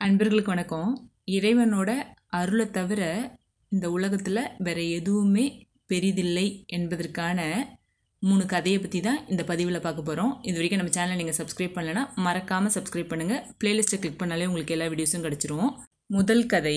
அன்பர்களுக்கு வணக்கம். இறைவனோட அருளை தவிர இந்த உலகத்தில் வேற எதுவுமே பெரிதில்லை என்பதற்கான 3 கதையை பற்றி தான் இந்த பதிவில் பார்க்க போகிறோம். இது வரைக்கும் நம்ம சேனலை நீங்கள் சப்ஸ்கிரைப் பண்ணலைன்னா மறக்காமல் சப்ஸ்கிரைப் பண்ணுங்கள். பிளேலிஸ்ட்டை கிளிக் பண்ணாலே உங்களுக்கு எல்லா வீடியோஸும் கிடச்சிரும். முதல் கதை,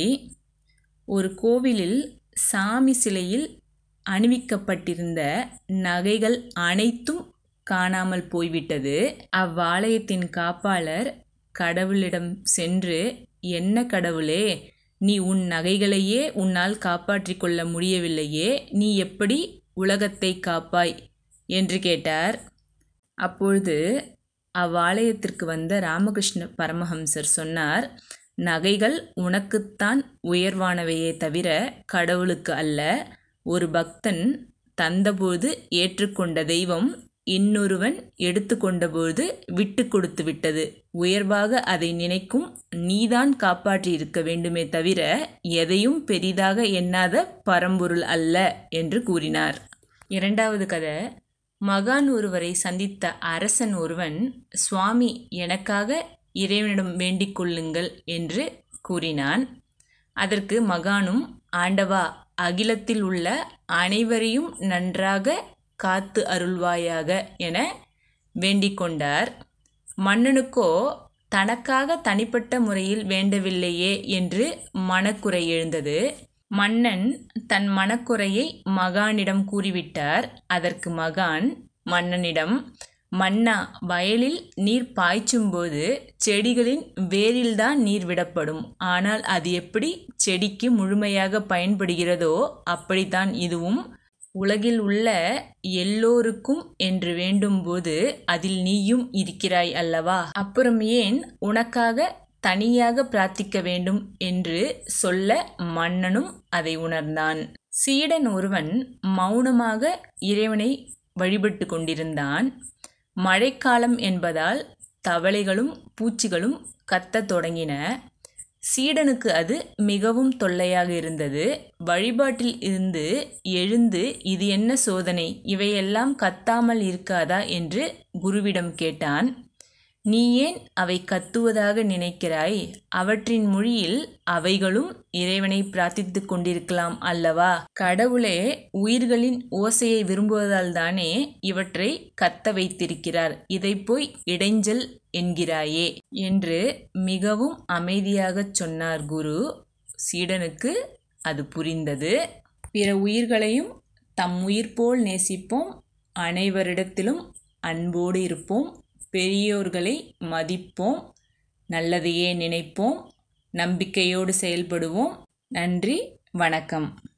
ஒரு கோவிலில் சாமி சிலையில் அணிவிக்கப்பட்டிருந்த நகைகள் அனைத்தும் காணாமல் போய்விட்டது. அவ்வாலயத்தின் காப்பாளர் கடவுளிடம் சென்று, என்ன கடவுளே, நீ உன் நகைகளையே உன்னால் காப்பாற்றிக் கொள்ள முடியவில்லையே, நீ எப்படி உலகத்தை காப்பாய் என்று கேட்டார். அப்பொழுது அவ்வாலயத்திற்கு வந்த ராமகிருஷ்ண பரமஹம்சர் சொன்னார், நகைகள் உனக்குத்தான் உயர்வானவையே தவிர கடவுளுக்கு அல்ல. ஒரு பக்தன் தந்தபோது ஏற்றுக்கொண்ட தெய்வம் இன்னொருவன் எடுத்துக்கொண்டபோது விட்டு கொடுத்து விட்டது. உயர்வாக அதை நினைக்கும் நீதான் காப்பாற்றி இருக்க வேண்டுமே தவிர எதையும் பெரிதாக எண்ணாத பரம்பொருள் அல்ல என்று கூறினார். இரண்டாவது கதை, மகான் ஒருவரை சந்தித்த அரசன் ஒருவன், சுவாமி, எனக்காக இறைவனிடம் வேண்டிக் கொள்ளுங்கள் என்று கூறினான். அதற்கு மகானும், ஆண்டவா, அகிலத்தில் உள்ள அனைவரையும் நன்றாக காத்து அருள்வாயாக என வேண்டிக் கொண்டார். மன்னனுக்கோ தனக்காக தனிப்பட்ட முறையில் வேண்டவில்லையே என்று மனக்குறை எழுந்தது. மன்னன் தன் மனக்குறையை மகானிடம் கூறிவிட்டார். அதற்கு மகான் மன்னனிடம், மன்னா, வயலில் நீர் பாய்ச்சும்போது செடிகளின் வேரில்தான் நீர் விடப்படும். ஆனால் அது எப்படி செடிக்கு முழுமையாக பயன்படுகிறதோ அப்படித்தான் இதுவும். உலகில் உள்ள எல்லோருக்கும் என்று வேண்டும்போது அதில் நீயும் இருக்கிறாய் அல்லவா? அப்புறம் ஏன் உனக்காக தனியாக பிரார்த்திக்க வேண்டும் என்று சொல்ல மன்னனும் அதை உணர்ந்தான். சீடன் ஒருவன் மௌனமாக இறைவனை வழிபட்டு கொண்டிருந்தான். மழைக்காலம் என்பதால் தவளைகளும் பூச்சிகளும் கத்தத் தொடங்கின. சீடனுக்கு அது மிகவும் தொல்லையாக இருந்தது. வழிபாட்டில் இருந்து எழுந்து, இது என்ன சோதனை, இவையெல்லாம் கத்தாமல் இருக்காதா என்று குருவிடம் கேட்டான். நீ ஏன் அவை கத்துவதாக நினைக்கிறாய்? அவற்றின் மொழியில் அவைகளும் இறைவனை பிரார்த்தித்து கொண்டிருக்கலாம் அல்லவா? கடவுளே உயிர்களின் ஓசையை விரும்புவதால் தானே இவற்றை கத்த வைத்திருக்கிறார். இதை போய் இடைஞ்சல் என்கிறாயே என்று மிகவும் அமைதியாகச் சொன்னார் குரு. சீடனுக்கு அது புரிந்தது. பிற உயிர்களையும் தம் உயிர் போல் நேசிப்போம், அனைவரிடத்திலும் அன்போடு இருப்போம், பெரியோர்களை மதிப்போம், நல்லதையே நினைப்போம், நம்பிக்கையோடு செயல்படுவோம். நன்றி, வணக்கம்.